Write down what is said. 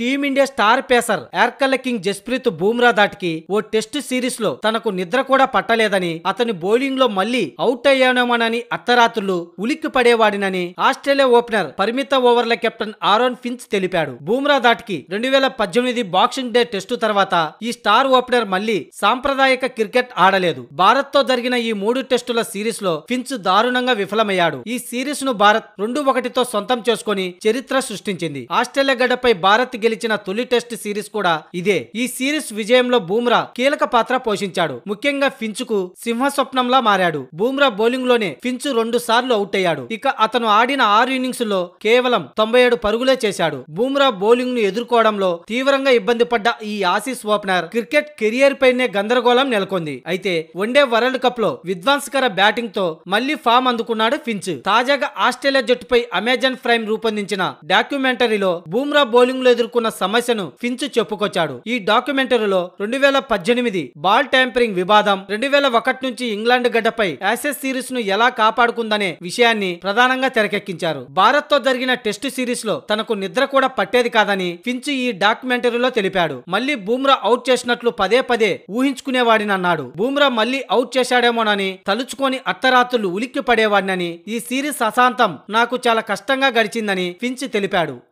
Team India star pacer యార్కర్ల king Jasprit Bumrah దాటికి ఓ టెస్ట్ సిరీస్ లో తనకు నిద్ర కూడా పట్టలేదని, అతని బౌలింగ్ లో మళ్లీ అవుట్ అయ్యానేమోనని అర్ధరాత్రులు ఉలిక్కి పడేవాడినని ఆస్ట్రేలియా ఓపెనర్ పరిమిత ఓవర్ల కెప్టెన్ ఆరోన్ ఫించ్ తెలిపాడు. బూమ్రా దాటికి 2018 బాక్సింగ్ డే టెస్టు తర్వాత ఈ స్టార్ ఓపెనర్ మళ్లీ సాంప్రదాయక క్రికెట్ ఆడలేదు. భారత్ తో జరిగిన ఈ 3 టెస్టుల సిరీస్ లో ఫించ్ దారుణంగా విఫలమయ్యాడు. ఈ సిరీస్ ను భారత్ 2-1తో సొంతం చేసుకుని చరిత్ర సృష్టించింది. ఆస్ట్రేలియా గడ్డపై భారత్ గెలిచిన తొలి టెస్ట్ సిరీస్ కూడా ఇదే. ఈ సిరీస్ విజయంలో బూమ్రా కీలక పాత్ర పోషించాడు. ముఖ్యంగా ఫించ్ కు సింహ స్వప్నంలా మారాడు. బూమ్రా బౌలింగ్ లోనే ఫించ్ 2 సార్లు అవుట్ అయ్యాడు. ఇక అతను ఆడిన 6 ఇన్నింగ్స్ లో కేవలం 97 పరుగులే చేశాడు. బూమ్రా బౌలింగ్ ను ఎదుర్కోవడంలో తీవ్రంగా ఇబ్బంది పడ్డ ఈ ఆసీస్ ఓపెనర్ క్రికెట్ కెరియర్ పైనే గందరగోళం నెలకొంది. అయితే వన్డే వరల్డ్ కప్ లో విధ్వంసకర బ్యాటింగ్ తో మళ్లీ ఫామ్ అందుకున్నాడు ఫించ్. తాజాగా ఆస్ట్రేలియా జట్టుపై అమెజాన్ ప్రైమ్ రూపొందించిన డాక్యుమెంటరీలో బూమ్రా బౌలింగ్ లో ఎదుర్కొన్న సమస్యను ఫించ్ చెప్పుకొచ్చాడు. ఈ డాక్యుమెంటరీలో 2018 బాల్ ట్యాంపరింగ్ వివాదం, 2001 నుంచి ఇంగ్లాండ్ గడ్డపై యాసెస్ సిరీస్ ను ఎలా కాపాడుకుందనే విషయాన్ని ప్రధానంగా తెరకెక్కించారు. భారత్ తో జరిగిన టెస్ట్ సిరీస్ లో తనకు నిద్ర కూడా పట్టేది కాదని ఫించ్ ఈ డాక్యుమెంటరీలో తెలిపాడు. మళ్లీ బూమ్రా అవుట్ చేసినట్లు పదే పదే ఊహించుకునేవాడినన్నాడు. బూమ్రా మళ్లీ అవుట్ చేశాడేమోనని తలుచుకొని అర్ధరాత్రులు ఉలిక్కి పడేవాడినని, ఈ సిరీస్ అశాంతం నాకు చాలా కష్టంగా గడిచిందని ఫించ్ తెలిపాడు.